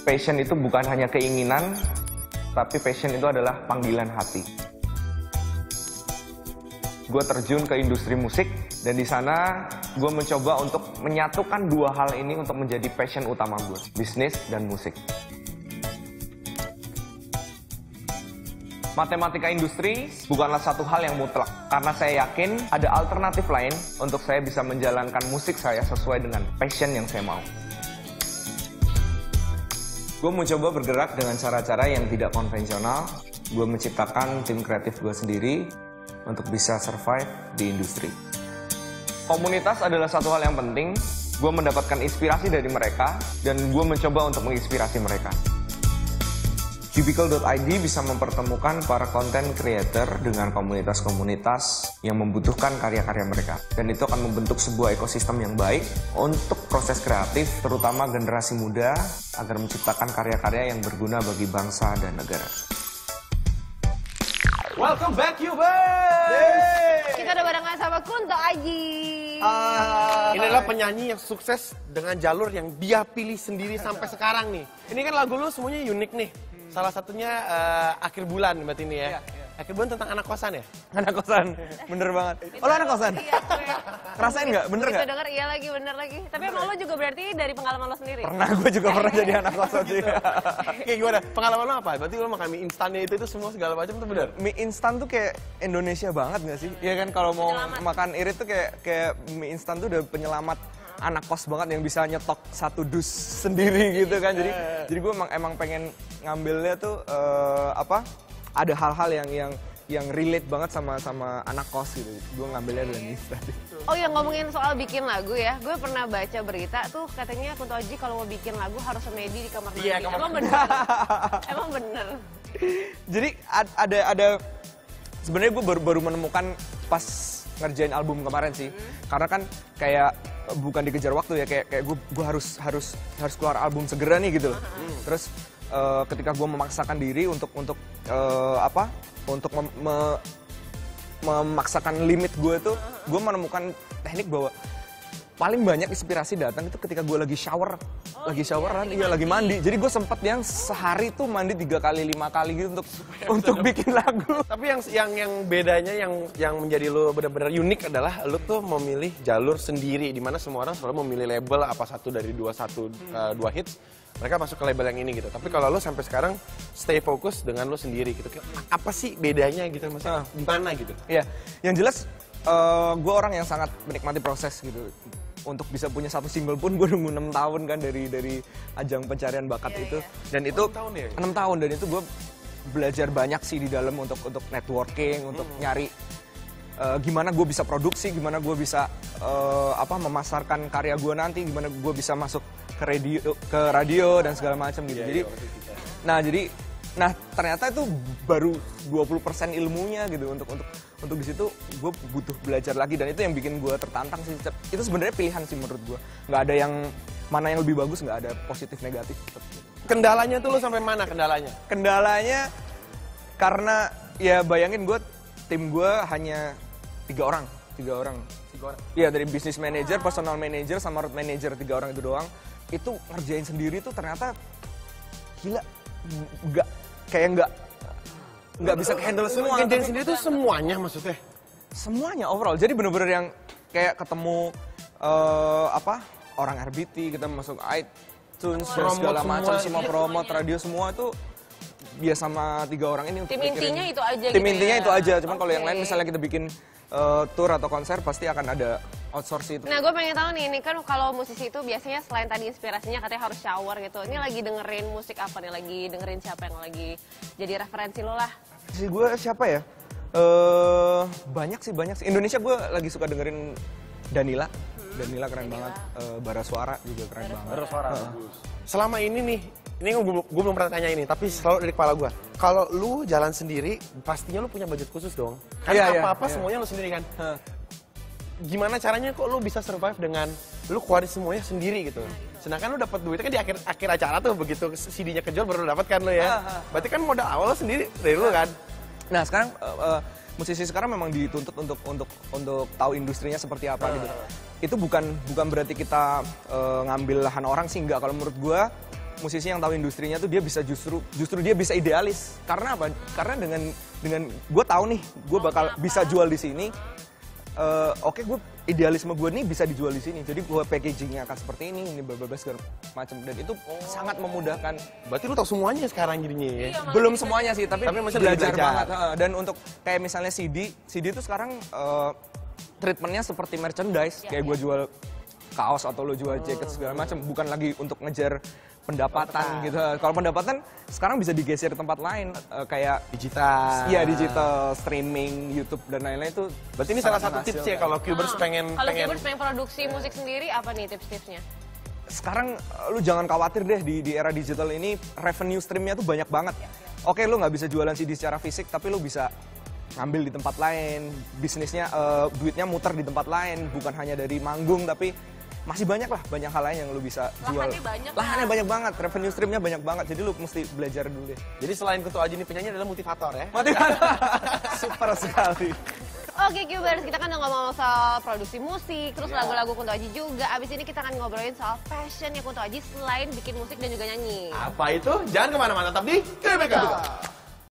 Passion itu bukan hanya keinginan, tapi passion itu adalah panggilan hati. Gue terjun ke industri musik, dan di sana gue mencoba untuk menyatukan dua hal ini untuk menjadi passion utama gue, bisnis dan musik. Matematika industri bukanlah satu hal yang mutlak, karena saya yakin ada alternatif lain untuk saya bisa menjalankan musik saya sesuai dengan passion yang saya mau. Gue mencoba bergerak dengan cara-cara yang tidak konvensional. Gue menciptakan tim kreatif gue sendiri untuk bisa survive di industri. Komunitas adalah satu hal yang penting. Gue mendapatkan inspirasi dari mereka, dan gue mencoba untuk menginspirasi mereka. Cubicle.id bisa mempertemukan para content creator dengan komunitas-komunitas yang membutuhkan karya-karya mereka. Dan itu akan membentuk sebuah ekosistem yang baik untuk proses kreatif, terutama generasi muda, agar menciptakan karya-karya yang berguna bagi bangsa dan negara. Welcome back, Yubers! Kita udah barengan sama Kunto Aji. Ini adalah penyanyi yang sukses dengan jalur yang dia pilih sendiri sampai sekarang nih. Ini kan lagu lu semuanya unik nih. Salah satunya Akhir Bulan berarti ini ya. Akhir Bulan tentang anak kosan ya? Anak kosan, bener banget. Oh, lo anak kosan? Iya, Rasain nggak? Bener nggak? Kita denger iya lagi, bener lagi. Tapi emang lo juga berarti dari pengalaman lo sendiri? Pernah, gue juga pernah jadi anak kosan sih. Kayak gimana? Pengalaman lo apa? Berarti lo makan mie instannya itu semua segala macam tuh bener? Mie instan tuh kayak Indonesia banget nggak sih? Iya kan, kalau mau makan irit tuh kayak mie instan tuh udah penyelamat anak kos banget yang bisa nyetok satu dus sendiri gitu kan. Jadi gue emang pengen ngambilnya tuh ada hal-hal yang relate banget sama anak kos gitu. Gue ngambilnya dari instan. Oh ya, ngomongin soal bikin lagu ya, gue pernah baca berita tuh katanya Kunto Aji kalau mau bikin lagu harus semedi di kamar mandi. Iya, Emang bener? Emang bener? Jadi ada sebenarnya gue baru menemukan pas ngerjain album kemarin sih. Karena kan kayak bukan dikejar waktu ya, kayak gue harus keluar album segera nih gitu loh. Terus ketika gue memaksakan diri untuk memaksakan limit gue tuh, gue menemukan teknik bahwa paling banyak inspirasi datang itu ketika gue lagi showeran, lagi mandi. Jadi gue sempet yang sehari tuh mandi 3 kali 5 kali gitu untuk bikin lagu. Tapi yang bedanya yang menjadi lo benar-benar unik adalah lo tuh memilih jalur sendiri, di mana semua orang selalu memilih label apa satu dari dua hits. Mereka masuk ke label yang ini gitu. Tapi kalau lo sampai sekarang stay fokus dengan lo sendiri gitu. Apa sih bedanya gitu, maksudnya di mana gitu? Iya, yang jelas gue orang yang sangat menikmati proses gitu. Untuk bisa punya satu single pun gue nunggu 6 tahun kan dari ajang pencarian bakat itu. Dan itu 6 tahun ya? 6 tahun, dan itu gue belajar banyak sih di dalam untuk networking, untuk nyari gimana gue bisa produksi, gimana gue bisa memasarkan karya gue nanti, gimana gue bisa masuk ke radio dan segala macam gitu. Jadi ternyata itu baru 20% ilmunya gitu. Untuk di situ gue butuh belajar lagi, dan itu yang bikin gue tertantang sih. Itu sebenarnya pilihan sih menurut gue. Nggak ada yang mana yang lebih bagus, nggak ada positif negatif. Kendalanya tuh lo sampai mana kendalanya? Kendalanya karena ya bayangin tim gue hanya 3 orang. Iya, dari business manager, personal manager, sama road manager, 3 orang itu doang. Itu ngerjain sendiri tuh ternyata gila, nggak bisa handle semua. Ngerjain sendiri tuh semuanya maksudnya? Semuanya overall. Jadi bener-bener yang kayak ketemu orang RBT, kita masuk iTunes, segala macam, semua promote, radio, semua itu biasa sama 3 orang ini. Tim intinya itu aja Tim gitu intinya ya? itu aja, cuman kalau yang lain misalnya kita bikin tour atau konser, pasti akan ada outsource itu. Nah, gue pengen tahu nih, ini kan kalau musisi itu biasanya selain tadi inspirasinya katanya harus shower gitu. Ini lagi dengerin musik apa nih? Lagi dengerin siapa yang lagi jadi referensi lo lah? Si gue siapa ya? Banyak sih. Indonesia gue lagi suka dengerin Danila. Danila keren banget. Bara Suara juga keren banget. Bara Suara bagus. Selama ini nih, ini gue belum pernah tanya ini, tapi selalu dari kepala gue. Kalau lu jalan sendiri, pastinya lu punya budget khusus dong. Karena apa-apa semuanya lu sendiri kan. Gimana caranya kok lu bisa survive dengan lu keluarin semuanya sendiri gitu? Sedangkan lu dapat duitnya kan di akhir acara tuh, begitu CD-nya kejual baru lu dapat kan lu ya. Berarti kan modal awal lu sendiri dari lu kan. Nah, sekarang musisi sekarang memang dituntut untuk tahu industrinya seperti apa gitu. Itu bukan berarti kita ngambil lahan orang sih, enggak. Kalau menurut gua musisi yang tahu industrinya tuh dia bisa justru dia bisa idealis. Karena apa? Karena dengan gue tahu nih, gue bakal bisa jual di sini. Oke, gue idealisme gue nih bisa dijual di sini. Jadi gue packagingnya akan seperti ini bla segala macam, dan itu sangat memudahkan. Berarti lu tahu semuanya sekarang jadinya ya? Iya, Belum semuanya sih, tapi masih belajar belajar banget. Dan untuk kayak misalnya CD itu sekarang treatmentnya seperti merchandise. Kayak gue jual kaos atau lo jual jaket segala macam, bukan lagi untuk ngejar pendapatan gitu. Kalau pendapatan sekarang bisa digeser di tempat lain, kayak digital. Iya, digital, streaming, YouTube dan lain-lain itu. Berarti ini salah satu tips ya kalau Qbers pengen Qbers pengen produksi musik sendiri, apa nih tips-tipsnya? Sekarang lu jangan khawatir deh, di era digital ini revenue streamnya tuh banyak banget. Oke, lu nggak bisa jualan CD secara fisik, tapi lu bisa ngambil di tempat lain, bisnisnya, duitnya muter di tempat lain, bukan hanya dari manggung, tapi masih banyak lah, banyak hal lain yang lu bisa jual. Lahannya banyak banget, revenue streamnya banyak banget, jadi lu mesti belajar dulu deh. Jadi selain Kunto Aji ini penyanyi adalah motivator ya? Motivator, super sekali. Oke Qbers, kita kan udah ngomong soal produksi musik, terus lagu-lagu Kunto Aji juga. Abis ini kita akan ngobrolin soal passionnya Kunto Aji selain bikin musik dan juga nyanyi. Apa itu? Jangan kemana-mana, tetap di KBK.